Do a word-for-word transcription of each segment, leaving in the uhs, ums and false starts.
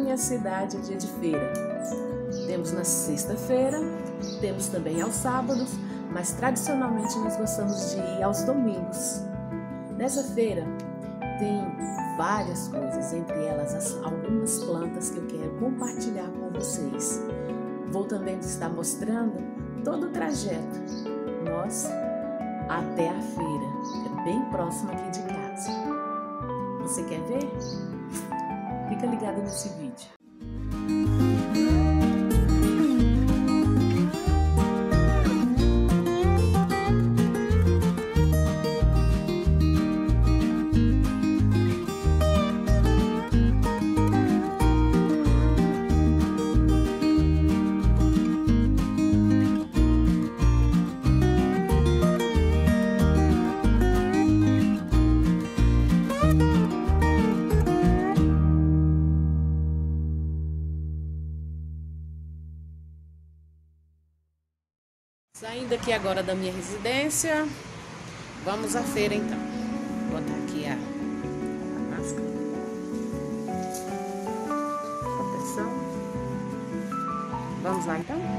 minha cidade é dia de feira. Temos na sexta-feira, temos também aos sábados, mas tradicionalmente nós gostamos de ir aos domingos. Nessa feira tem várias coisas, entre elas as, algumas plantas que eu quero compartilhar com vocês. Vou também estar mostrando todo o trajeto nosso até a feira, é bem próximo aqui de casa. Você quer ver? Fica ligado nesse vídeo. Saindo aqui agora da minha residência, vamos à feira então. Vou botar aqui a, a máscara. Proteção. Vamos lá então?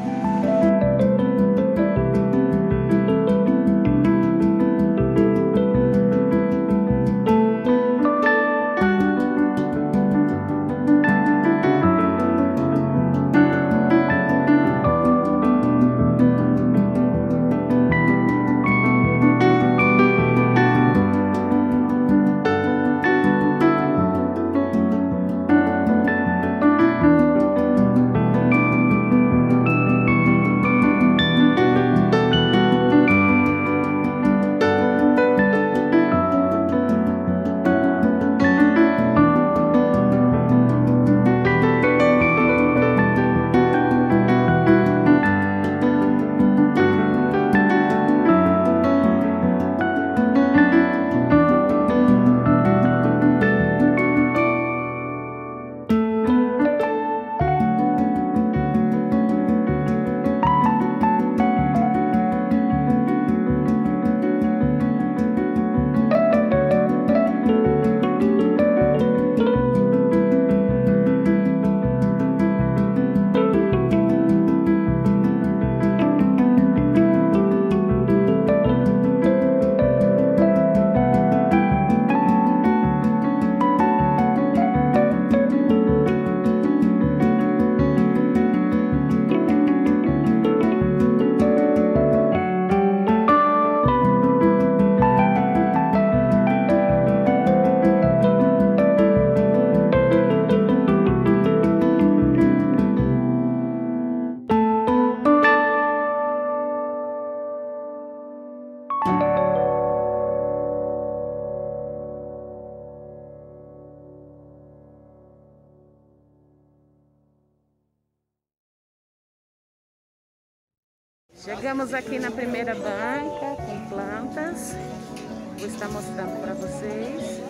Chegamos aqui na primeira banca com plantas. Vou estar mostrando para vocês.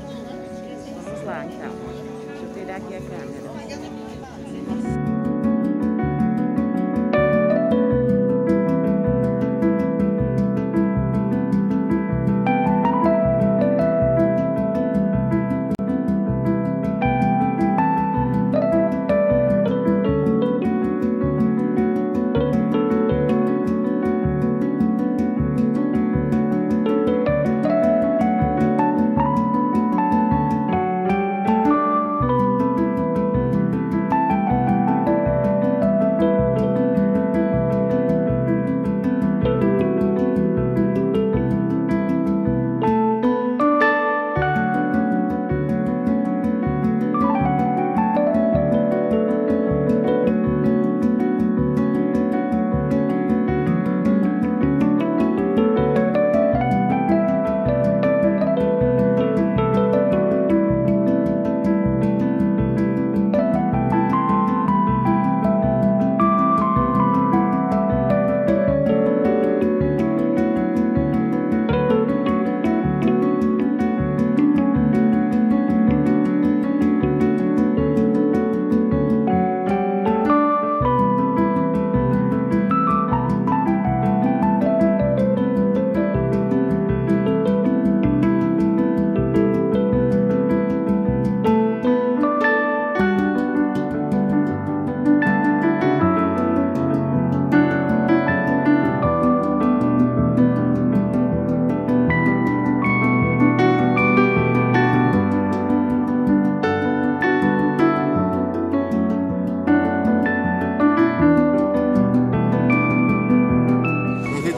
Vamos lá então. Deixa eu virar aqui a câmera.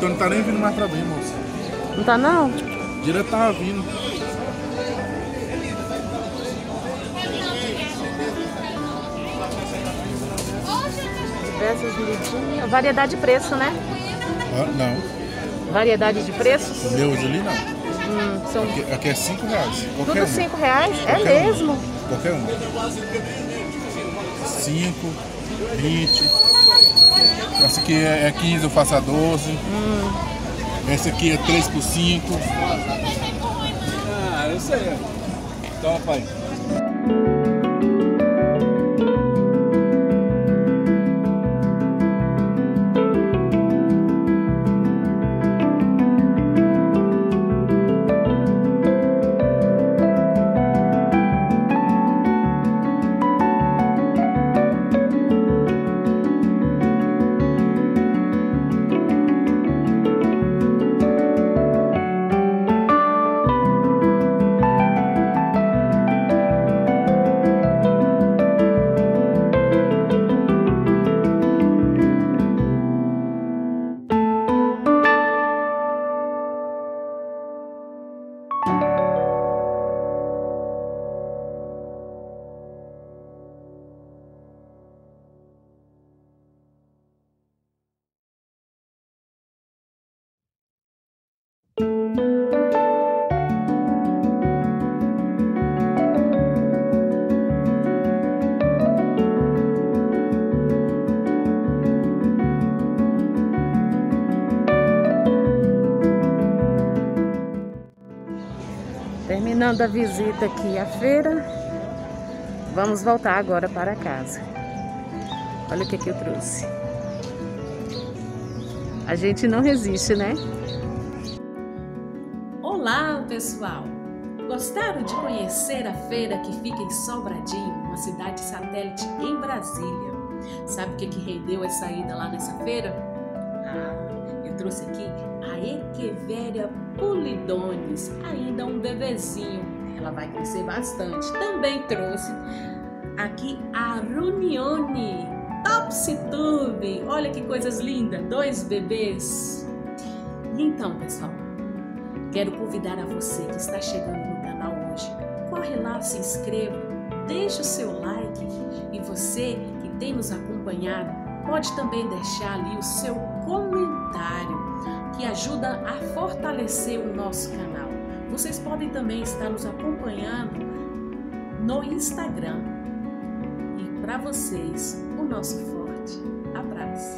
não tá nem vindo mais pra mim, moça. Não tá não? Direto tava vindo. Diversas miudinhas. Variedade de preço, né? Ah, não. Variedade de preços? O meu ali não. Hum, são... Aqui, aqui é cinco reais. Qualquer Tudo um. cinco reais? Qualquer É mesmo? Um. Qualquer um. cinco, vinte. Essa aqui é quinze, eu faço a doze. Hum. Essa aqui é três por cinco. Ah, eu sei. Toma, pai. Terminando a visita aqui à feira, vamos voltar agora para casa. Olha o que que eu trouxe. A gente não resiste, né? Olá, pessoal! Gostaram de conhecer a feira que fica em Sobradinho, uma cidade satélite em Brasília? Sabe o que que rendeu essa ida lá nessa feira? Ah, eu trouxe aqui a Echeveria pulidones, ainda um bebezinho, ela vai crescer bastante. Também trouxe aqui a Runione Topsy-Turvy, olha que coisas lindas, dois bebês. E então, pessoal, quero convidar a você que está chegando no canal hoje, corre lá, se inscreva, deixa o seu like, e você que tem nos acompanhado, pode também deixar ali o seu comentário, que ajuda a fortalecer o nosso canal. Vocês podem também estar nos acompanhando no Instagram. E para vocês, o nosso forte abraço.